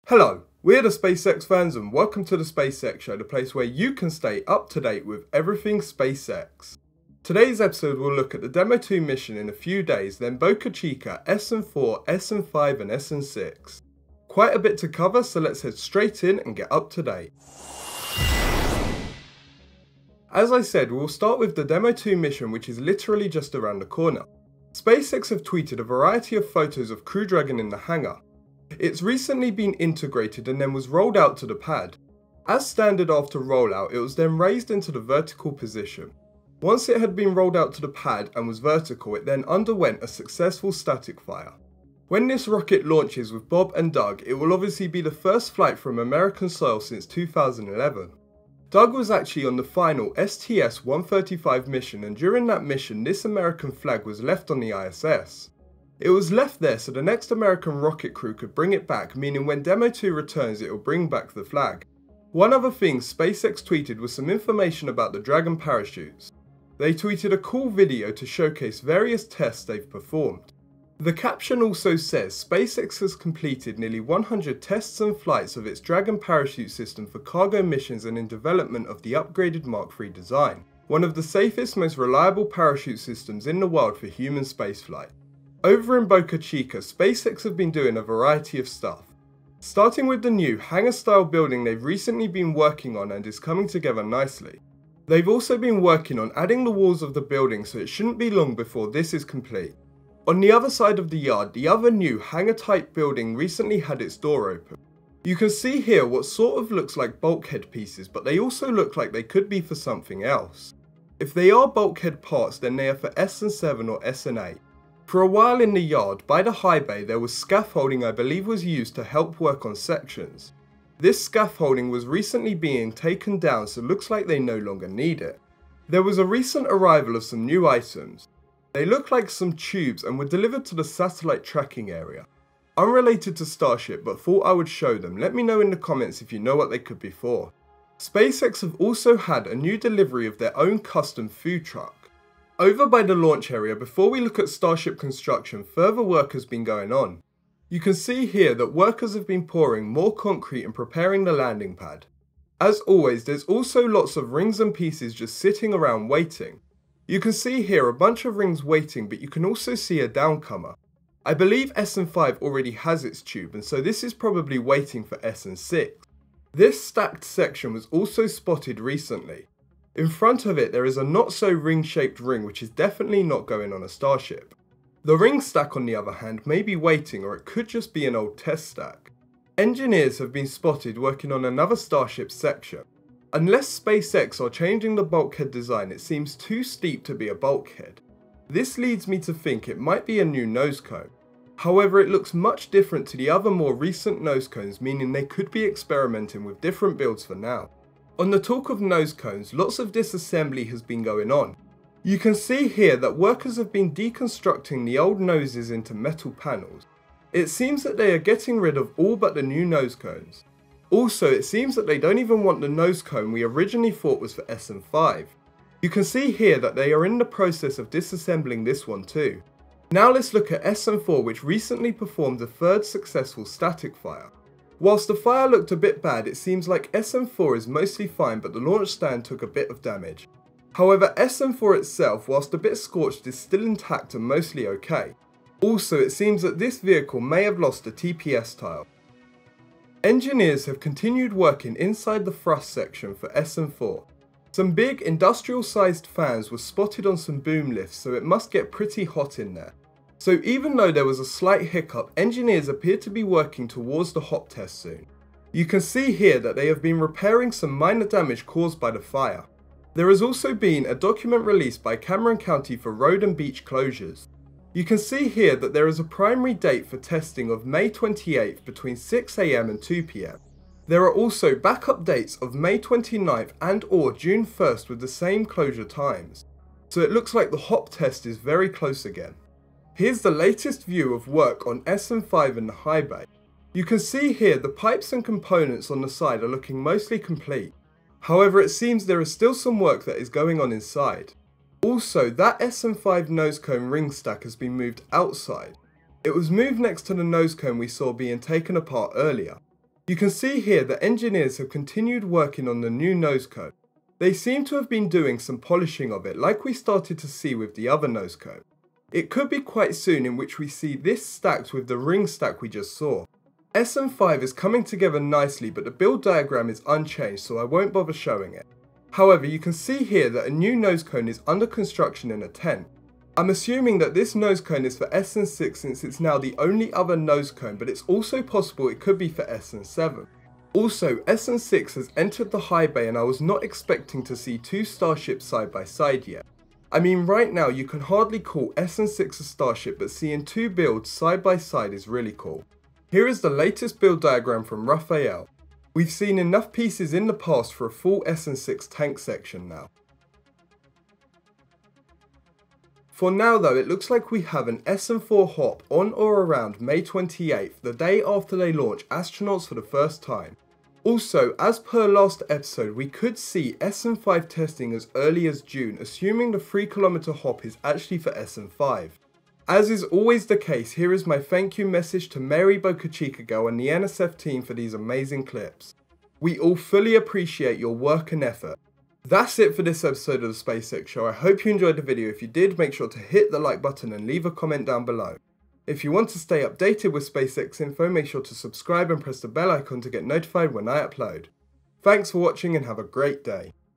Hello, we're the SpaceX fans and welcome to the SpaceX Show, the place where you can stay up to date with everything SpaceX. Today's episode will look at the Demo 2 mission in a few days, then Boca Chica, SN4, SN5 and SN6. Quite a bit to cover, so let's head straight in and get up to date. As I said, we'll start with the Demo 2 mission, which is literally just around the corner. SpaceX have tweeted a variety of photos of Crew Dragon in the hangar. It's recently been integrated and then was rolled out to the pad. As standard after rollout, it was then raised into the vertical position. Once it had been rolled out to the pad and was vertical, it then underwent a successful static fire. When this rocket launches with Bob and Doug, it will obviously be the first flight from American soil since 2011. Doug was actually on the final STS-135 mission, and during that mission this American flag was left on the ISS. It was left there so the next American rocket crew could bring it back, meaning when Demo 2 returns it will bring back the flag. One other thing SpaceX tweeted was some information about the Dragon parachutes. They tweeted a cool video to showcase various tests they've performed. The caption also says SpaceX has completed nearly 100 tests and flights of its Dragon parachute system for cargo missions and in development of the upgraded Mark III design, one of the safest, most reliable parachute systems in the world for human spaceflight. Over in Boca Chica, SpaceX have been doing a variety of stuff. Starting with the new hangar-style building they've recently been working on and is coming together nicely. They've also been working on adding the walls of the building, so it shouldn't be long before this is complete. On the other side of the yard, the other new hangar-type building recently had its door open. You can see here what sort of looks like bulkhead pieces, but they also look like they could be for something else. If they are bulkhead parts, then they are for SN7 or SN8. For a while in the yard, by the high bay, there was scaffolding I believe was used to help work on sections. This scaffolding was recently being taken down, so it looks like they no longer need it. There was a recent arrival of some new items. They look like some tubes and were delivered to the satellite tracking area. Unrelated to Starship, but thought I would show them. Let me know in the comments if you know what they could be for. SpaceX have also had a new delivery of their own custom food truck. Over by the launch area, before we look at Starship construction, further work has been going on. You can see here that workers have been pouring more concrete and preparing the landing pad. As always, there's also lots of rings and pieces just sitting around waiting. You can see here a bunch of rings waiting, but you can also see a downcomer. I believe SN5 already has its tube, and so this is probably waiting for SN6. This stacked section was also spotted recently. In front of it there is a not so ring shaped ring, which is definitely not going on a Starship. The ring stack on the other hand may be waiting, or it could just be an old test stack. Engineers have been spotted working on another Starship section. Unless SpaceX are changing the bulkhead design, it seems too steep to be a bulkhead. This leads me to think it might be a new nose cone. However, it looks much different to the other more recent nose cones, meaning they could be experimenting with different builds for now. On the talk of nose cones, lots of disassembly has been going on. You can see here that workers have been deconstructing the old noses into metal panels. It seems that they are getting rid of all but the new nose cones. Also, it seems that they don't even want the nose cone we originally thought was for SN5. You can see here that they are in the process of disassembling this one too. Now let's look at SN4, which recently performed the third successful static fire. Whilst the fire looked a bit bad, it seems like SN4 is mostly fine, but the launch stand took a bit of damage. However, SN4 itself, whilst a bit scorched, is still intact and mostly okay. Also, it seems that this vehicle may have lost a TPS tile. Engineers have continued working inside the thrust section for SN4. Some big industrial sized fans were spotted on some boom lifts, so it must get pretty hot in there. So even though there was a slight hiccup, engineers appear to be working towards the hot test soon. You can see here that they have been repairing some minor damage caused by the fire. There has also been a document released by Cameron County for road and beach closures. You can see here that there is a primary date for testing of May 28th between 6 AM and 2 PM. There are also backup dates of May 29th and or June 1st with the same closure times. So it looks like the hop test is very close again. Here's the latest view of work on SN5 in the high bay. You can see here the pipes and components on the side are looking mostly complete. However, it seems there is still some work that is going on inside. Also, that SN5 nose cone ring stack has been moved outside. It was moved next to the nose cone we saw being taken apart earlier. You can see here that engineers have continued working on the new nose cone. They seem to have been doing some polishing of it like we started to see with the other nose cone. It could be quite soon in which we see this stacked with the ring stack we just saw. SN5 is coming together nicely, but the build diagram is unchanged, so I won't bother showing it. However, you can see here that a new nose cone is under construction in a tent. I'm assuming that this nose cone is for SN6 since it's now the only other nose cone, but it's also possible it could be for SN7. Also, SN6 has entered the high bay and I was not expecting to see two starships side by side yet. I mean, right now you can hardly call SN6 a starship, but seeing two builds side by side is really cool. Here is the latest build diagram from Raphael. We've seen enough pieces in the past for a full SN6 tank section now. For now though, it looks like we have an SN4 hop on or around May 28th, the day after they launch astronauts for the first time. Also, as per last episode, we could see SN5 testing as early as June, assuming the 3km hop is actually for SN5. As is always the case, here is my thank you message to Mary Boca Chica Girl and the NSF team for these amazing clips. We all fully appreciate your work and effort. That's it for this episode of the SpaceX Show. I hope you enjoyed the video. If you did, make sure to hit the like button and leave a comment down below. If you want to stay updated with SpaceX info, make sure to subscribe and press the bell icon to get notified when I upload. Thanks for watching and have a great day.